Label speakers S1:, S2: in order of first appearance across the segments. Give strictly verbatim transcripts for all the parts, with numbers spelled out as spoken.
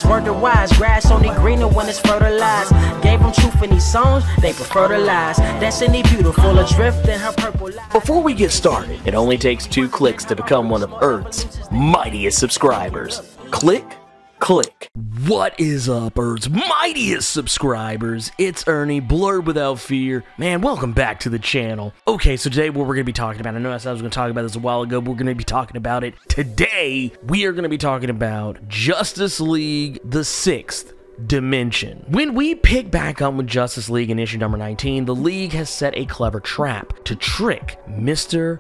S1: Word to wise, grass only greener when it's fertilized. Gave them truth in these songs, they prefer to lies. Destiny beautiful, adrift in her purple light.
S2: Before we get started, it only takes two clicks to become one of Earth's mightiest subscribers. Click, click. What is up, Earth's mightiest subscribers? It's Ernie, Blurred Without Fear. Man, welcome back to the channel. Okay, so today what we're going to be talking about, I know I said I was going to talk about this a while ago, but we're going to be talking about it today. We are going to be talking about Justice League, the sixth Dimension. When we pick back up with Justice League in issue number nineteen, the League has set a clever trap to trick Mister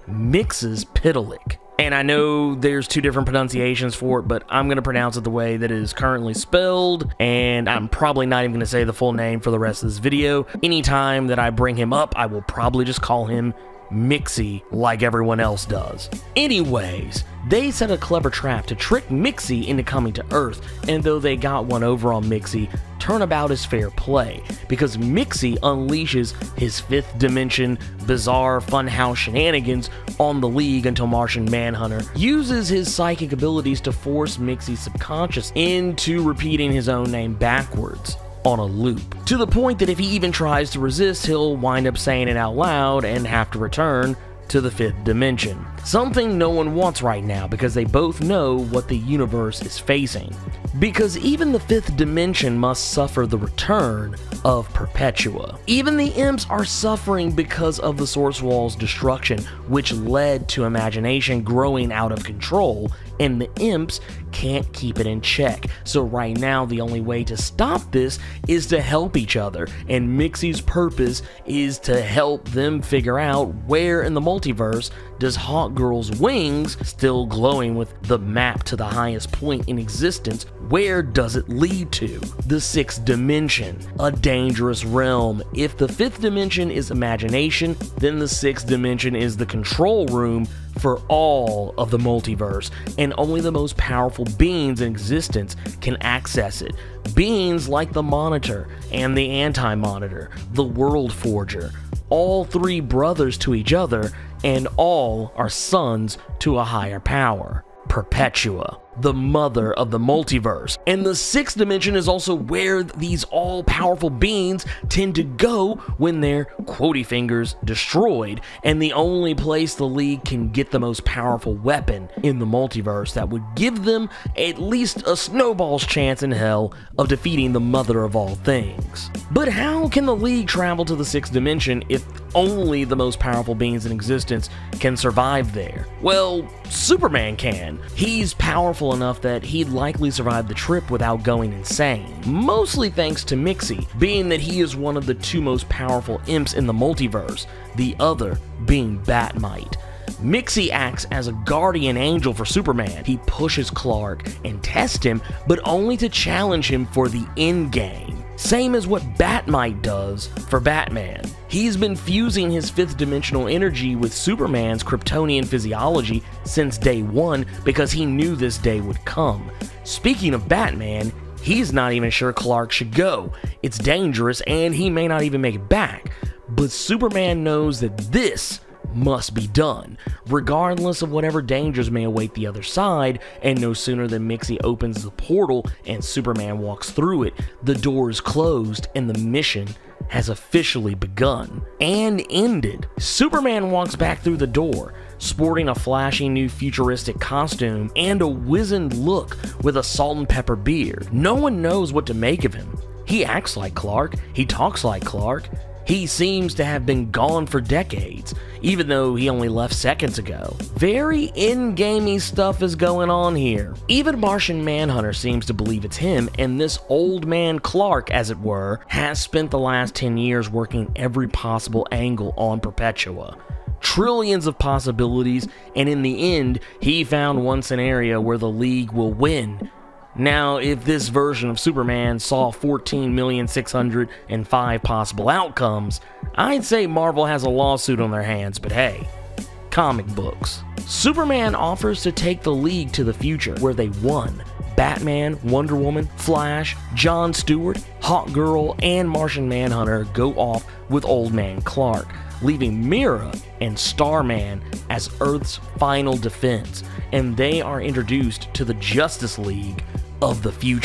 S2: Mxyzptlk. And I know there's two different pronunciations for it, but I'm going to pronounce it the way that it is currently spelled, and I'm probably not even going to say the full name for the rest of this video. Anytime that I bring him up, I will probably just call him Mixie like everyone else does. Anyways, they set a clever trap to trick Mixie into coming to Earth, and though they got one over on Mixie, turnabout is fair play, because Mixie unleashes his fifth dimension bizarre funhouse shenanigans on the League until Martian Manhunter uses his psychic abilities to force Mixie's subconscious into repeating his own name backwards on a loop, to the point that if he even tries to resist, he'll wind up saying it out loud and have to return to the fifth dimension. Something no one wants right now, because they both know what the universe is facing. Because even the fifth dimension must suffer the return of Perpetua. Even the imps are suffering because of the Source Wall's destruction, which led to imagination growing out of control, and the imps can't keep it in check. So right now, the only way to stop this is to help each other, and Mixie's purpose is to help them figure out where in the multiverse does Hawkgirl's wings, still glowing with the map to the highest point in existence, where does it lead to? The sixth dimension, a dangerous realm. If the fifth dimension is imagination, then the sixth dimension is the control room for all of the multiverse, and only the most powerful beings in existence can access it. Beings like the Monitor and the Anti-Monitor, the World Forger, all three brothers to each other, and all are sons to a higher power. Perpetua, the mother of the multiverse. And the sixth dimension is also where these all-powerful beings tend to go when their quotey fingers destroyed, and the only place the League can get the most powerful weapon in the multiverse that would give them at least a snowball's chance in hell of defeating the mother of all things. But how can the League travel to the sixth dimension if only the most powerful beings in existence can survive there? Well, Superman can. He's powerful enough that he'd likely survive the trip without going insane. Mostly thanks to Mixie, being that he is one of the two most powerful imps in the multiverse, the other being Batmite. Mixie acts as a guardian angel for Superman. He pushes Clark and tests him, but only to challenge him for the endgame. Same as what Batmite does for Batman. He's been fusing his fifth dimensional energy with Superman's Kryptonian physiology since day one because he knew this day would come. Speaking of Batman, he's not even sure Clark should go. It's dangerous and he may not even make it back. But Superman knows that this must be done, regardless of whatever dangers may await the other side, and no sooner than Mixie opens the portal and Superman walks through it, the door is closed and the mission has officially begun and ended. Superman walks back through the door, sporting a flashy new futuristic costume and a wizened look with a salt and pepper beard. No one knows what to make of him. He acts like Clark, he talks like Clark. He seems to have been gone for decades, even though he only left seconds ago. Very in-gamey stuff is going on here. Even Martian Manhunter seems to believe it's him, and this old man Clark, as it were, has spent the last ten years working every possible angle on Perpetua. Trillions of possibilities, and in the end, he found one scenario where the League will win. Now, if this version of Superman saw fourteen million six hundred five possible outcomes, I'd say Marvel has a lawsuit on their hands, but hey, comic books. Superman offers to take the League to the future, where they won. Batman, Wonder Woman, Flash, John Stewart, Hawkgirl, and Martian Manhunter go off with Old Man Clark, leaving Mira and Starman as Earth's final defense, and they are introduced to the Justice League of the future.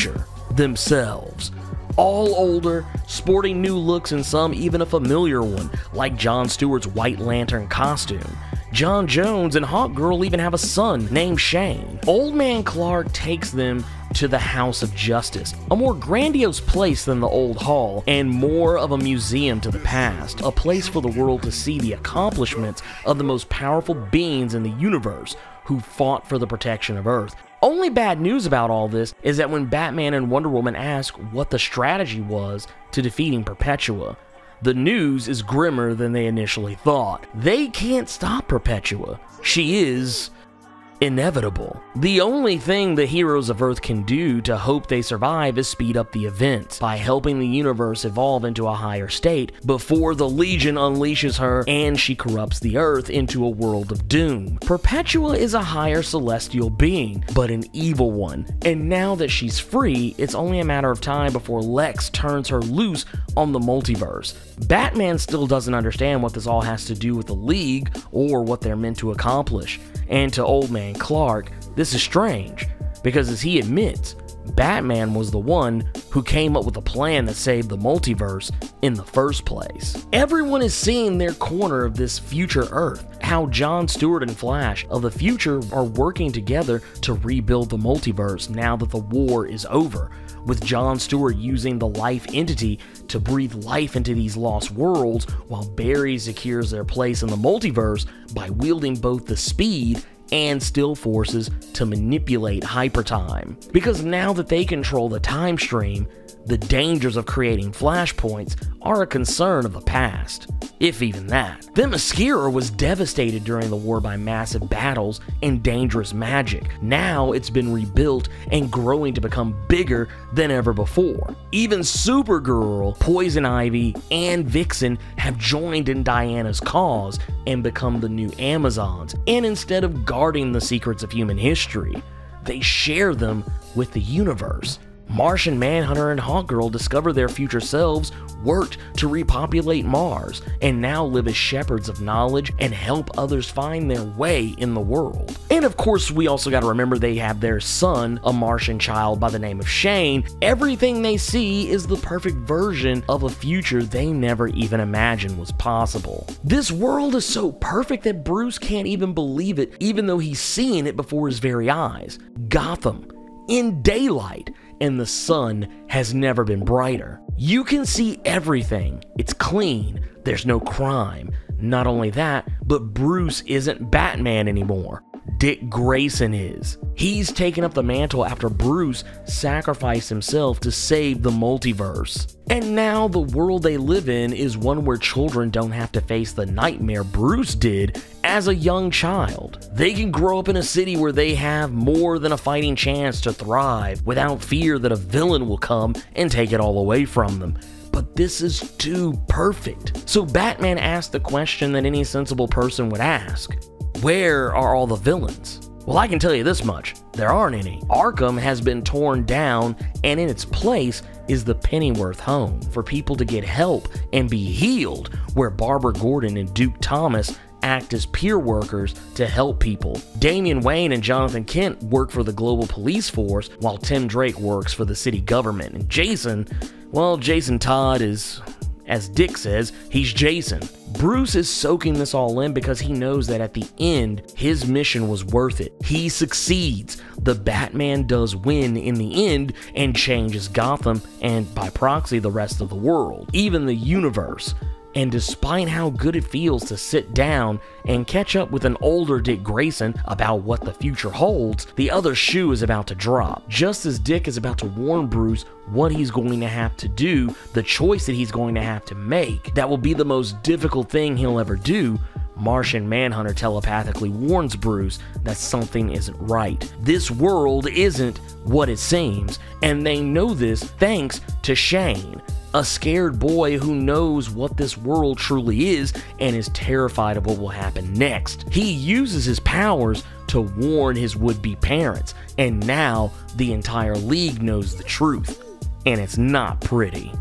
S2: themselves. All older, sporting new looks and some even a familiar one, like Jon Stewart's White Lantern costume. John Jones and Hawkgirl even have a son named Shane. Old Man Clark takes them to the House of Justice, a more grandiose place than the old hall, and more of a museum to the past, a place for the world to see the accomplishments of the most powerful beings in the universe who fought for the protection of Earth. Only bad news about all this is that when Batman and Wonder Woman ask what the strategy was to defeating Perpetua, the news is grimmer than they initially thought. They can't stop Perpetua. She is inevitable. The only thing the heroes of Earth can do to hope they survive is speed up the events by helping the universe evolve into a higher state before the Legion unleashes her and she corrupts the Earth into a world of doom. Perpetua is a higher celestial being, but an evil one, and now that she's free, it's only a matter of time before Lex turns her loose on the multiverse. Batman still doesn't understand what this all has to do with the League or what they're meant to accomplish. And to Old Man Clark, this is strange, because as he admits, Batman was the one who came up with a plan that saved the multiverse in the first place. Everyone is seeing their corner of this future Earth, how Jon Stewart and Flash of the future are working together to rebuild the multiverse now that the war is over, with Jon Stewart using the Life entity to breathe life into these lost worlds, while Barry secures their place in the multiverse by wielding both the speed and still forces to manipulate hypertime. Because now that they control the time stream, the dangers of creating flashpoints are a concern of the past, if even that. Themyscira was devastated during the war by massive battles and dangerous magic. Now it's been rebuilt and growing to become bigger than ever before. Even Supergirl, Poison Ivy, and Vixen have joined in Diana's cause and become the new Amazons, and instead of guarding the secrets of human history, they share them with the universe. Martian Manhunter and Hawkgirl discover their future selves, worked to repopulate Mars, and now live as shepherds of knowledge and help others find their way in the world. And of course, we also gotta remember they have their son, a Martian child by the name of Shane. Everything they see is the perfect version of a future they never even imagined was possible. This world is so perfect that Bruce can't even believe it, even though he's seeing it before his very eyes. Gotham, in daylight, and the sun has never been brighter. You can see everything. It's clean. There's no crime. Not only that, but Bruce isn't Batman anymore. Dick Grayson is. He's taken up the mantle after Bruce sacrificed himself to save the multiverse. And now the world they live in is one where children don't have to face the nightmare Bruce did as a young child. They can grow up in a city where they have more than a fighting chance to thrive without fear that a villain will come and take it all away from them. But this is too perfect. So Batman asked the question that any sensible person would ask. Where are all the villains? Well, I can tell you this much, there aren't any. Arkham has been torn down, and in its place is the Pennyworth home for people to get help and be healed, where Barbara Gordon and Duke Thomas act as peer workers to help people. Damian Wayne and Jonathan Kent work for the global police force, while Tim Drake works for the city government. And Jason, well, Jason Todd is, as Dick says, he's Jason. Bruce is soaking this all in because he knows that at the end, his mission was worth it. He succeeds. The Batman does win in the end and changes Gotham and, by proxy, the rest of the world, even the universe. And despite how good it feels to sit down and catch up with an older Dick Grayson about what the future holds, the other shoe is about to drop. Just as Dick is about to warn Bruce what he's going to have to do, the choice that he's going to have to make, that will be the most difficult thing he'll ever do, Martian Manhunter telepathically warns Bruce that something isn't right. This world isn't what it seems, and they know this thanks to Shane, a scared boy who knows what this world truly is and is terrified of what will happen next. He uses his powers to warn his would-be parents, and now the entire League knows the truth, and it's not pretty.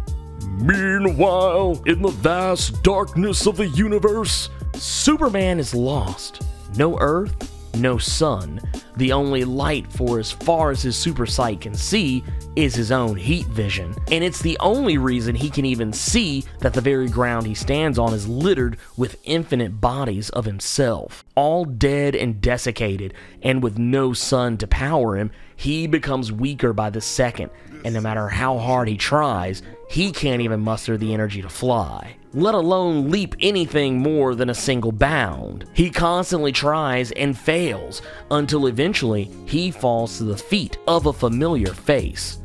S2: Meanwhile, in the vast darkness of the universe, Superman is lost. No Earth, no sun. The only light for as far as his super sight can see is his own heat vision, and it's the only reason he can even see that the very ground he stands on is littered with infinite bodies of himself, all dead and desiccated, and with no sun to power him. He becomes weaker by the second, and no matter how hard he tries, he can't even muster the energy to fly, let alone leap anything more than a single bound. He constantly tries and fails, until eventually he falls to the feet of a familiar face,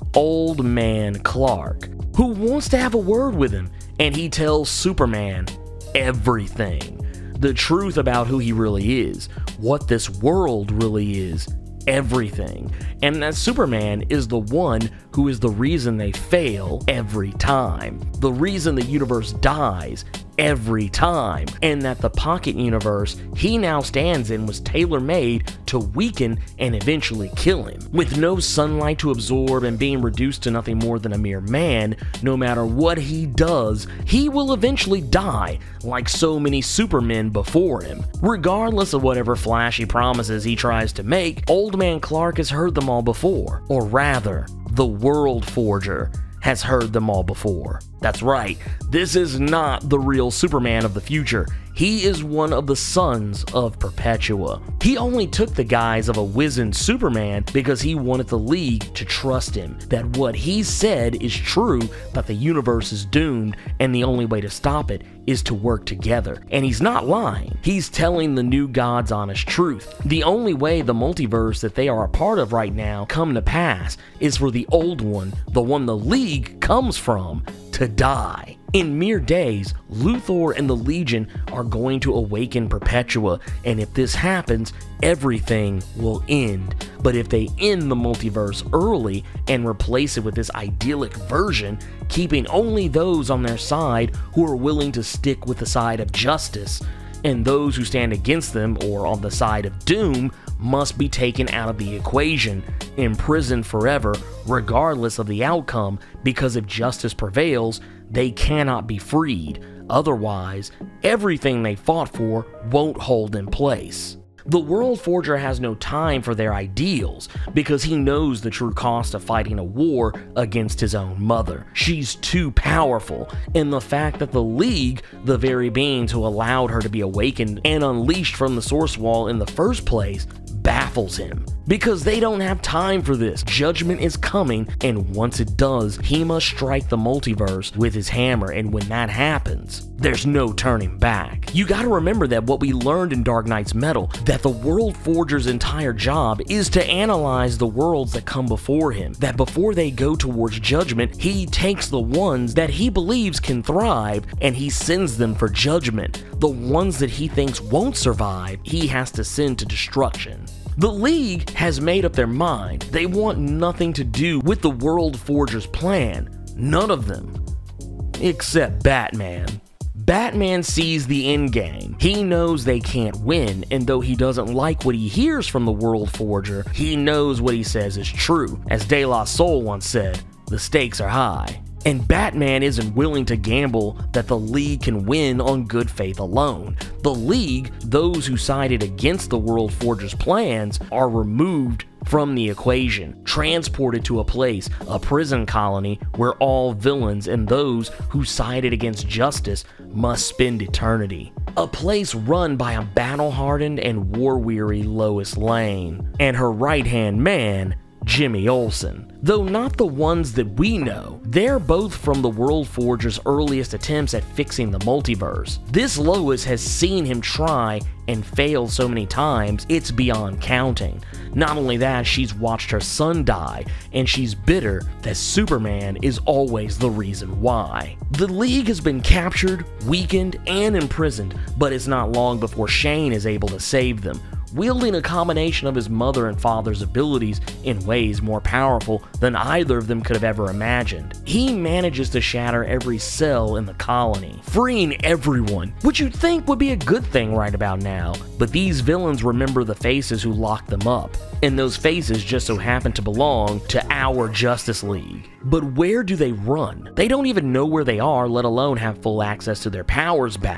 S2: Old Man Clark, who wants to have a word with him, and he tells Superman everything. The truth about who he really is, what this world really is, everything. And that Superman is the one who is the reason they fail every time, the reason the universe dies every time, and that the pocket universe he now stands in was tailor-made to weaken and eventually kill him. With no sunlight to absorb and being reduced to nothing more than a mere man, no matter what he does, he will eventually die, like so many Supermen before him. Regardless of whatever flashy promises he tries to make, Old Man Clark has heard them all before, or rather, the World Forger has heard them all before. That's right, this is not the real Superman of the future. He is one of the sons of Perpetua. He only took the guise of a wizened Superman because he wanted the League to trust him, that what he said is true, that the universe is doomed, and the only way to stop it is to work together. And he's not lying. He's telling the new gods honest truth. The only way the multiverse that they are a part of right now come to pass is for the old one, the one the League comes from, to die. In mere days, Luthor and the Legion are going to awaken Perpetua, and if this happens, everything will end. But if they end the multiverse early and replace it with this idyllic version, keeping only those on their side who are willing to stick with the side of justice, and those who stand against them or on the side of doom must be taken out of the equation, imprisoned forever, regardless of the outcome, because if justice prevails, they cannot be freed. Otherwise, everything they fought for won't hold in place. The World Forger has no time for their ideals because he knows the true cost of fighting a war against his own mother. She's too powerful, and the fact that the League, the very beings who allowed her to be awakened and unleashed from the Source Wall in the first place, baffles him. Because they don't have time for this. Judgment is coming, and once it does, he must strike the multiverse with his hammer, and when that happens, there's no turning back. You gotta remember that what we learned in Dark Knight's Metal, that the World Forger's entire job is to analyze the worlds that come before him, that before they go towards judgment, he takes the ones that he believes can thrive, and he sends them for judgment. The ones that he thinks won't survive, he has to send to destruction. The League has made up their mind. They want nothing to do with the World Forger's plan. None of them. Except Batman. Batman sees the endgame. He knows they can't win, and though he doesn't like what he hears from the World Forger, he knows what he says is true. As De La Soul once said, the stakes are high. And Batman isn't willing to gamble that the League can win on good faith alone. The League, those who sided against the World Forger's plans, are removed from the equation, transported to a place, a prison colony, where all villains and those who sided against justice must spend eternity. A place run by a battle-hardened and war-weary Lois Lane, and her right-hand man, Jimmy Olsen. Though not the ones that we know, they're both from the World Forger's earliest attempts at fixing the multiverse. This Lois has seen him try and fail so many times, it's beyond counting. Not only that, she's watched her son die, and she's bitter that Superman is always the reason why. The League has been captured, weakened, and imprisoned, but it's not long before Shane is able to save them, wielding a combination of his mother and father's abilities in ways more powerful than either of them could have ever imagined. He manages to shatter every cell in the colony, freeing everyone, which you'd think would be a good thing right about now, but these villains remember the faces who locked them up, and those faces just so happen to belong to our Justice League. But where do they run? They don't even know where they are, let alone have full access to their powers back.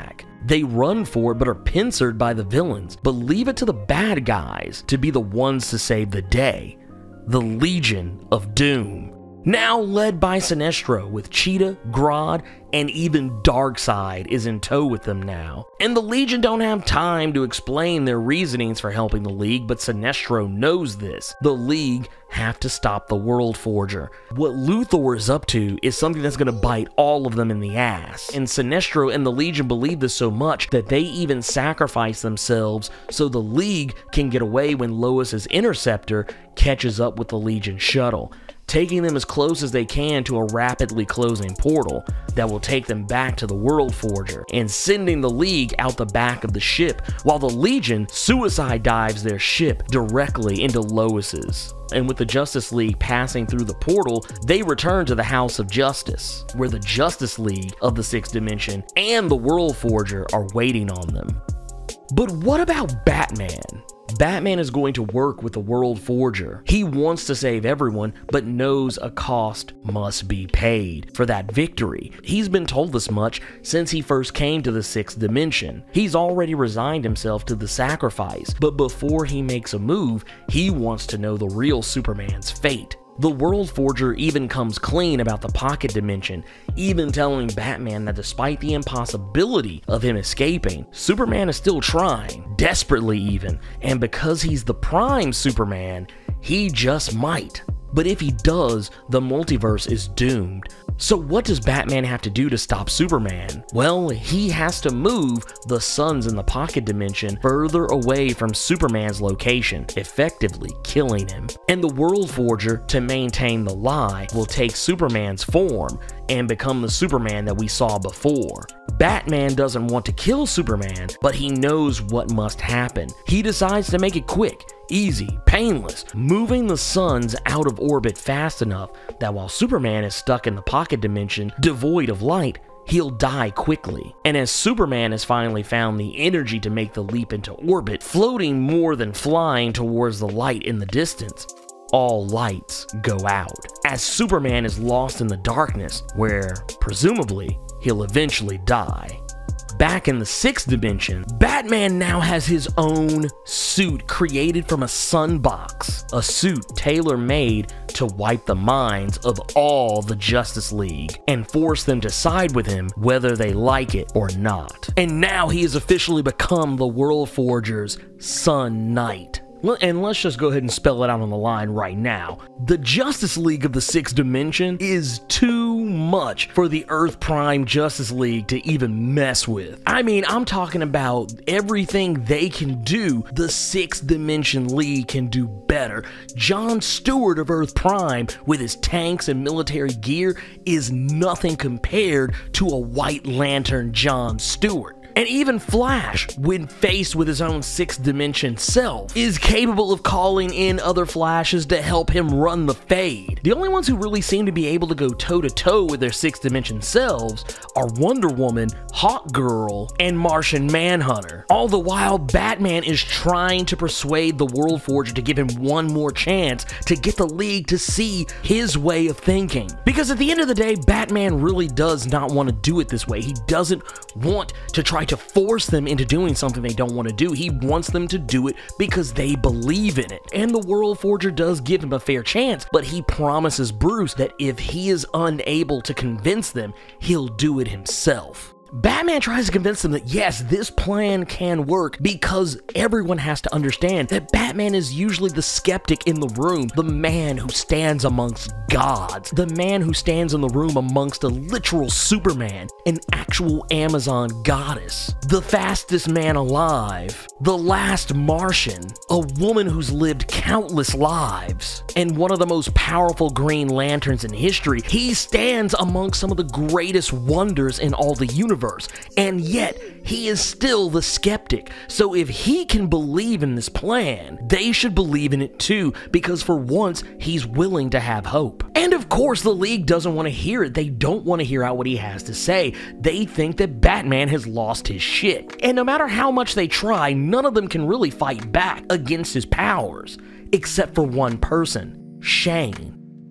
S2: They run for it but are pincered by the villains, but leave it to the bad guys to be the ones to save the day. The Legion of Doom. Now led by Sinestro, with Cheetah, Grodd, and even Darkseid is in tow with them now. And the Legion don't have time to explain their reasonings for helping the League, but Sinestro knows this. The League have to stop the World Forger. What Luthor is up to is something that's going to bite all of them in the ass. And Sinestro and the Legion believe this so much that they even sacrifice themselves so the League can get away when Lois's Interceptor catches up with the Legion shuttle, taking them as close as they can to a rapidly closing portal that will take them back to the World Forger, and sending the League out the back of the ship, while the Legion suicide dives their ship directly into Lois's. And with the Justice League passing through the portal, they return to the House of Justice, where the Justice League of the Sixth Dimension and the World Forger are waiting on them. But what about Batman? Batman is going to work with the World Forger. He wants to save everyone, but knows a cost must be paid for that victory. He's been told this much since he first came to the Sixth Dimension. He's already resigned himself to the sacrifice, but before he makes a move, he wants to know the real Superman's fate. The World Forger even comes clean about the Pocket Dimension, even telling Batman that despite the impossibility of him escaping, Superman is still trying, desperately even, and because he's the prime Superman, he just might. But if he does, the multiverse is doomed. So what does Batman have to do to stop Superman? Well, he has to move the suns in the Pocket Dimension further away from Superman's location, effectively killing him. And the World Forger, to maintain the lie, will take Superman's form and become the Superman that we saw before. Batman doesn't want to kill Superman, but he knows what must happen. He decides to make it quick, easy, painless, moving the suns out of orbit fast enough that while Superman is stuck in the Pocket Dimension, devoid of light, he'll die quickly. And as Superman has finally found the energy to make the leap into orbit, floating more than flying towards the light in the distance, all lights go out, as Superman is lost in the darkness, where, presumably, he'll eventually die. Back in the Sixth Dimension, Batman now has his own suit created from a sunbox, a suit tailor-made to wipe the minds of all the Justice League and force them to side with him whether they like it or not. And now he has officially become the World Forger's Sun Knight. And let's just go ahead and spell it out on the line right now. The Justice League of the Sixth Dimension is too much for the Earth Prime Justice League to even mess with. I mean, I'm talking about everything they can do, the Sixth Dimension League can do better. John Stewart of Earth Prime, with his tanks and military gear, is nothing compared to a White Lantern John Stewart. And even Flash, when faced with his own Sixth Dimension self, is capable of calling in other Flashes to help him run the fade. The only ones who really seem to be able to go toe-to-toe with their Sixth Dimension selves are Wonder Woman, Hawkgirl, and Martian Manhunter. All the while, Batman is trying to persuade the World Forger to give him one more chance to get the League to see his way of thinking. Because at the end of the day, Batman really does not want to do it this way. He doesn't want to try to force them into doing something they don't want to do. He wants them to do it because they believe in it. And the World Forger does give him a fair chance, but he promises Bruce that if he is unable to convince them, he'll do it himself. Batman tries to convince them that yes, this plan can work, because everyone has to understand that Batman is usually the skeptic in the room, the man who stands amongst gods, the man who stands in the room amongst a literal Superman, an actual Amazon goddess, the fastest man alive, the last Martian, a woman who's lived countless lives, and one of the most powerful Green Lanterns in history. He stands amongst some of the greatest wonders in all the universe. And yet, he is still the skeptic. So if he can believe in this plan, they should believe in it too, because for once, he's willing to have hope. And of course, the League doesn't want to hear it. They don't want to hear out what he has to say. They think that Batman has lost his shit. And no matter how much they try, none of them can really fight back against his powers, except for one person, Shane.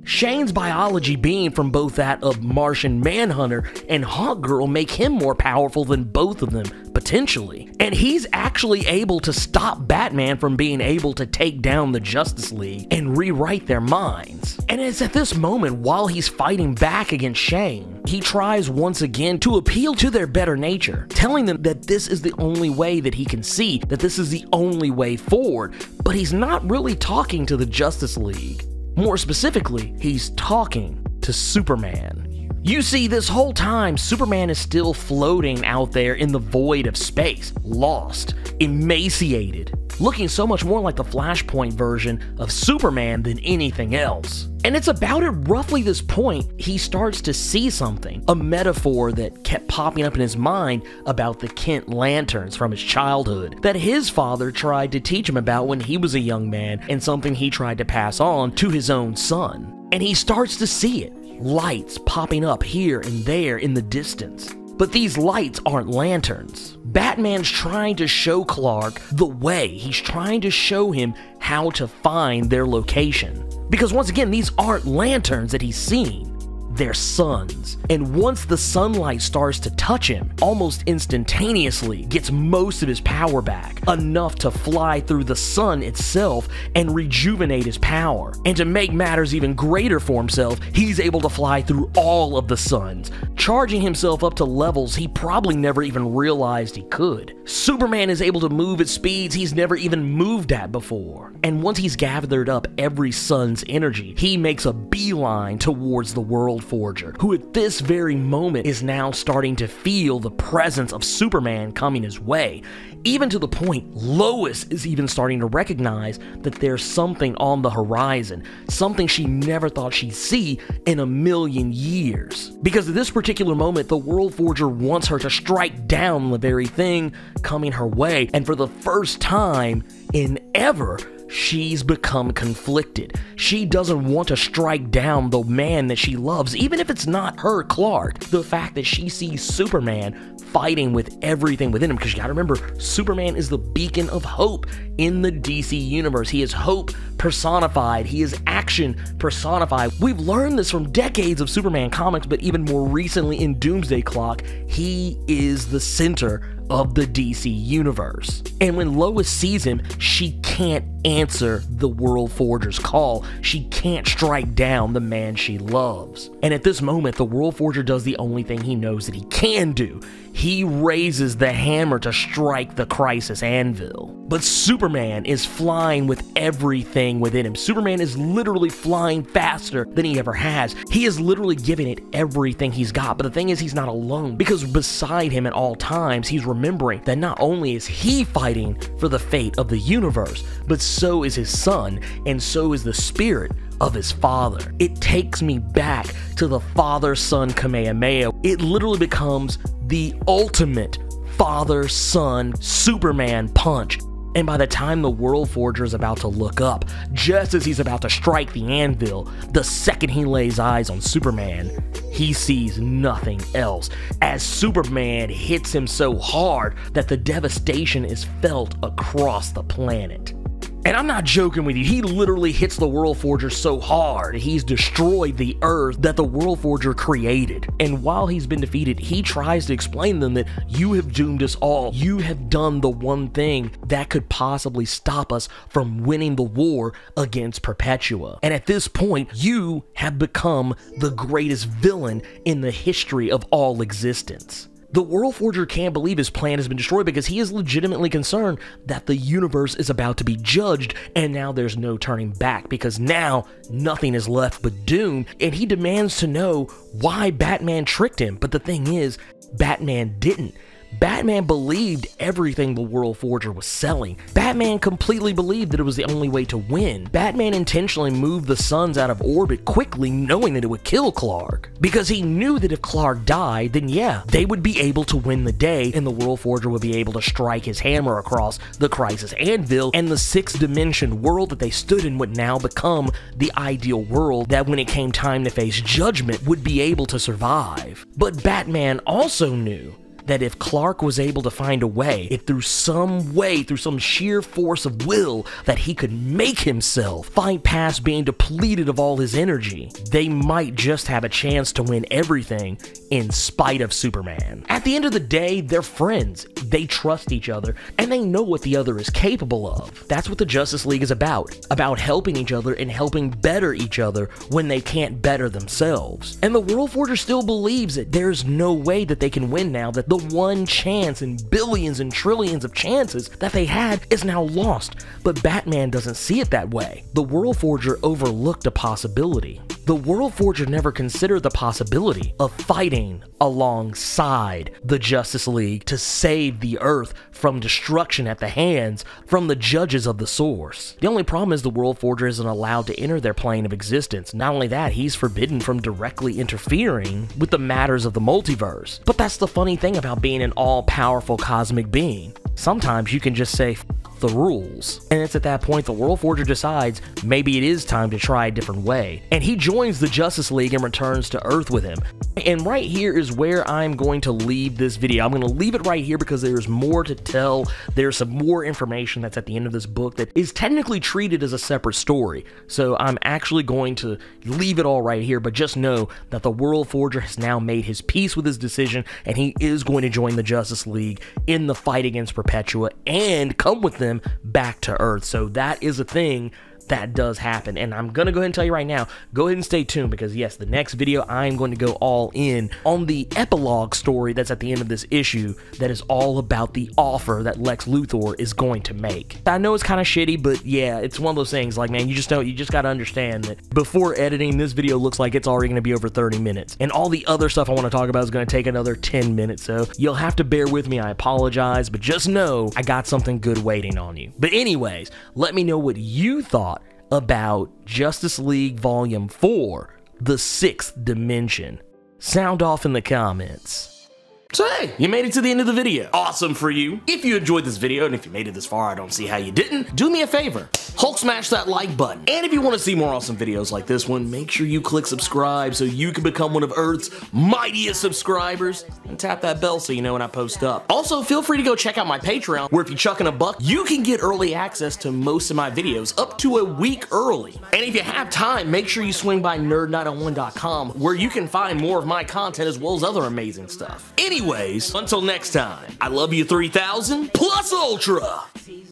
S2: Shane's biology being from both that of Martian Manhunter and Hawkgirl make him more powerful than both of them, potentially. And he's actually able to stop Batman from being able to take down the Justice League and rewrite their minds. And it's at this moment, while he's fighting back against Shane, he tries once again to appeal to their better nature, telling them that this is the only way that he can see, that this is the only way forward, but he's not really talking to the Justice League. More specifically, he's talking to Superman. You see, this whole time, Superman is still floating out there in the void of space, lost, emaciated, looking so much more like the Flashpoint version of Superman than anything else. And it's about at roughly this point he starts to see something, a metaphor that kept popping up in his mind about the Kent Lanterns from his childhood, that his father tried to teach him about when he was a young man, and something he tried to pass on to his own son. And he starts to see it, lights popping up here and there in the distance. But these lights aren't lanterns. Batman's trying to show Clark the way. He's trying to show him how to find their location. Because once again, these aren't lanterns that he's seeing. They're suns. And once the sunlight starts to touch him, almost instantaneously gets most of his power back, enough to fly through the sun itself and rejuvenate his power. And to make matters even greater for himself, he's able to fly through all of the suns, charging himself up to levels he probably never even realized he could. Superman is able to move at speeds he's never even moved at before. And once he's gathered up every sun's energy, he makes a beeline towards the World Forger, who at this very moment is now starting to feel the presence of Superman coming his way, even to the point Lois is even starting to recognize that there's something on the horizon, something she never thought she'd see in a million years. Because at this particular moment, the World Forger wants her to strike down the very thing coming her way, and for the first time in ever, she's become conflicted. She doesn't want to strike down the man that she loves, even if it's not her, Clark. The fact that she sees Superman fighting with everything within him, because you gotta remember, Superman is the beacon of hope in the D C universe. He is hope personified. He is action personified. We've learned this from decades of Superman comics, but even more recently in Doomsday Clock, he is the center of the D C universe. And when Lois sees him, she can't answer the World Forger's call. She can't strike down the man she loves. And at this moment, the World Forger does the only thing he knows that he can do. He raises the hammer to strike the Crisis Anvil. But Superman is flying with everything within him. Superman is literally flying faster than he ever has. He is literally giving it everything he's got. But the thing is, he's not alone, because beside him at all times, he's remembering that not only is he fighting for the fate of the universe, but so is his son, and so is the spirit of his father. It takes me back to the father-son Kamehameha. It literally becomes the ultimate father-son Superman punch. And by the time the World Forger is about to look up, just as he's about to strike the anvil, the second he lays eyes on Superman, he sees nothing else, as Superman hits him so hard that the devastation is felt across the planet. And I'm not joking with you, he literally hits the World Forger so hard, he's destroyed the Earth that the World Forger created. And while he's been defeated, he tries to explain to them that you have doomed us all. You have done the one thing that could possibly stop us from winning the war against Perpetua. And at this point, you have become the greatest villain in the history of all existence. The World Forger can't believe his plan has been destroyed, because he is legitimately concerned that the universe is about to be judged, and now there's no turning back, because now nothing is left but doom, and he demands to know why Batman tricked him. But the thing is, Batman didn't. Batman believed everything the World Forger was selling. Batman completely believed that it was the only way to win. Batman intentionally moved the suns out of orbit quickly, knowing that it would kill Clark, because he knew that if Clark died, then yeah, they would be able to win the day, and the World Forger would be able to strike his hammer across the Crisis Anvil, and the sixth dimension world that they stood in would now become the ideal world that, when it came time to face judgment, would be able to survive. But Batman also knew that if Clark was able to find a way, if through some way, through some sheer force of will, that he could make himself fight past being depleted of all his energy, they might just have a chance to win everything in spite of Superman. At the end of the day, they're friends. They trust each other, and they know what the other is capable of. That's what the Justice League is about, about helping each other and helping better each other when they can't better themselves. And the World Forger still believes that there's no way that they can win now, that the one chance in billions and trillions of chances that they had is now lost. But Batman doesn't see it that way. The World Forger overlooked a possibility. The World Forger never considered the possibility of fighting alongside the Justice League to save the Earth from destruction at the hands from the judges of the Source. The only problem is the World Forger isn't allowed to enter their plane of existence. Not only that, he's forbidden from directly interfering with the matters of the multiverse. But that's the funny thing about being an all-powerful cosmic being. Sometimes you can just say, F the rules. And it's at that point the World Forger decides maybe it is time to try a different way. And he joins the Justice League and returns to Earth with him. And right here is where I'm going to leave this video. I'm going to leave it right here because there's more to tell. There's some more information that's at the end of this book that is technically treated as a separate story. So I'm actually going to leave it all right here, but just know that the World Forger has now made his peace with his decision, and he is going to join the Justice League in the fight against Perpetua and come with them back to Earth. So that is a thing that does happen, and I'm gonna go ahead and tell you right now, go ahead and stay tuned, because yes, the next video I'm going to go all in on the epilogue story that's at the end of this issue that is all about the offer that Lex Luthor is going to make. I know it's kind of shitty, but yeah, it's one of those things, like, man, you just don't, you just gotta understand that before editing, this video looks like it's already gonna be over thirty minutes, and all the other stuff I want to talk about is gonna take another ten minutes, so you'll have to bear with me. I apologize, but just know I got something good waiting on you. But anyways, let me know what you thought about Justice League Volume four, The Sixth Dimension. Sound off in the comments. So hey, you made it to the end of the video. Awesome for you. If you enjoyed this video, and if you made it this far, I don't see how you didn't, do me a favor. Hulk smash that like button. And if you want to see more awesome videos like this one, make sure you click subscribe so you can become one of Earth's mightiest subscribers. And tap that bell so you know when I post up. Also, feel free to go check out my Patreon, where if you chuck in a buck, you can get early access to most of my videos up to a week early. And if you have time, make sure you swing by nerd nine oh one dot com, where you can find more of my content as well as other amazing stuff. Anyways, until next time, I love you three thousand plus Ultra.